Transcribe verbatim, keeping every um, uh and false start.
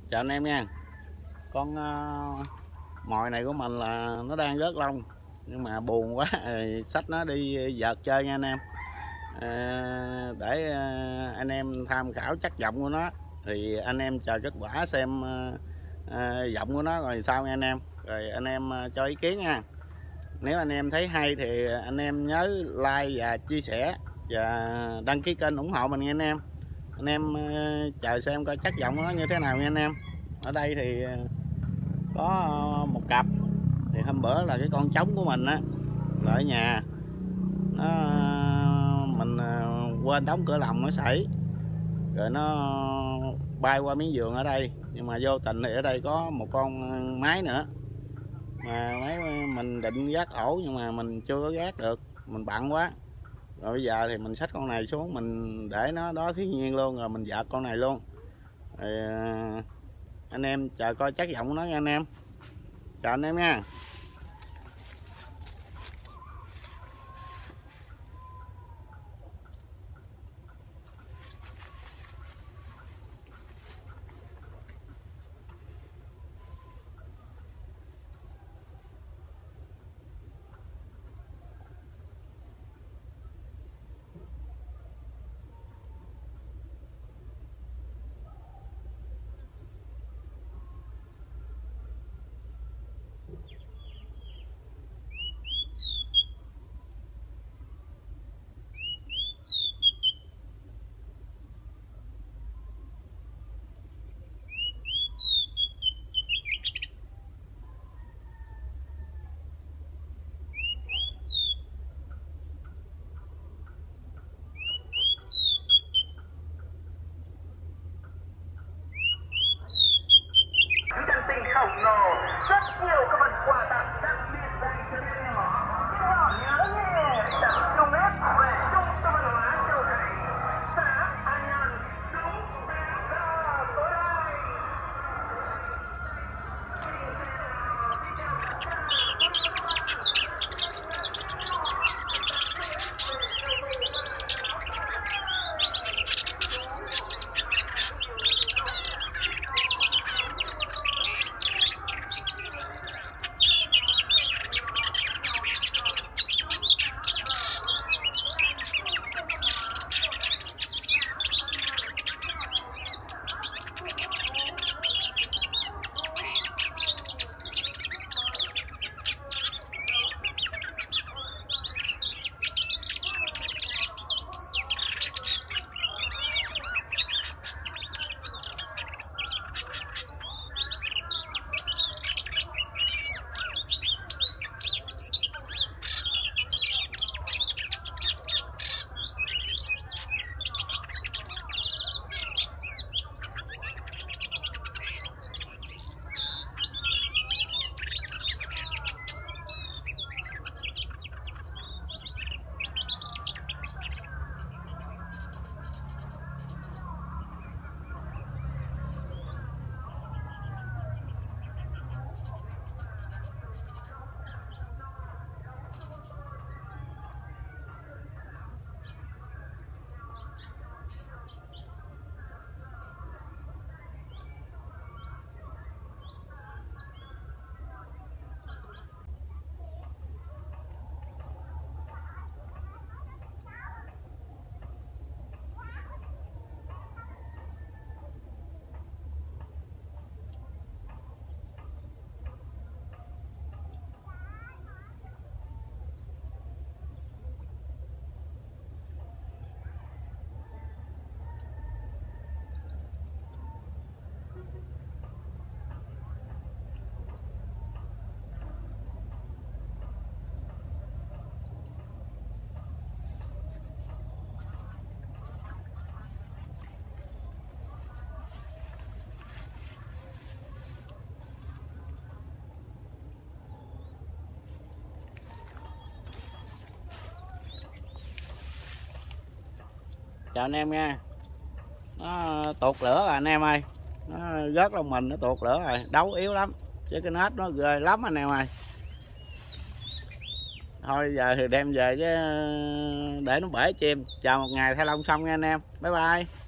Chào anh em nha. Con uh, mồi này của mình là nó đang rớt lông nhưng mà buồn quá xách nó đi vợt chơi nha anh em. À, để uh, anh em tham khảo chất giọng của nó thì anh em chờ kết quả xem uh, uh, giọng của nó rồi sao nha anh em, rồi anh em uh, cho ý kiến nha. Nếu anh em thấy hay thì anh em nhớ like và chia sẻ và đăng ký kênh ủng hộ mình nha anh em. Anh em uh, chờ xem coi chất giọng của nó như thế nào nha anh em. Ở đây thì có một cặp, thì hôm bữa là cái con trống của mình á là ở nhà nó, mình quên đóng cửa lồng nó sảy rồi nó bay qua miếng giường ở đây, nhưng mà vô tình thì ở đây có một con mái nữa mà mấy mình định gác ổ nhưng mà mình chưa có gác được, mình bận quá. Rồi bây giờ thì mình xách con này xuống mình để nó đó thiên nhiên luôn, rồi mình vợt con này luôn. Rồi anh em chờ coi chất giọng của nó nha anh em. Chào anh em nha. Khổng lồ, rất nhiều các phần quà tặng đặc biệt dành cho các em nhỏ. Các em nhỏ nhớ nhé, tặng chung ép về trung tâm văn hóa Châu Thành, xã An Nhơn, chúng ta ra tối nay. Chào anh em nha. Nó tuột lửa rồi anh em ơi, nó rớt lông mình, nó tuột lửa rồi, đấu yếu lắm chứ cái nết nó ghê lắm anh em ơi. Thôi giờ thì đem về chứ để nó bể chim. Chào một ngày thay lông xong nha anh em, bye bye.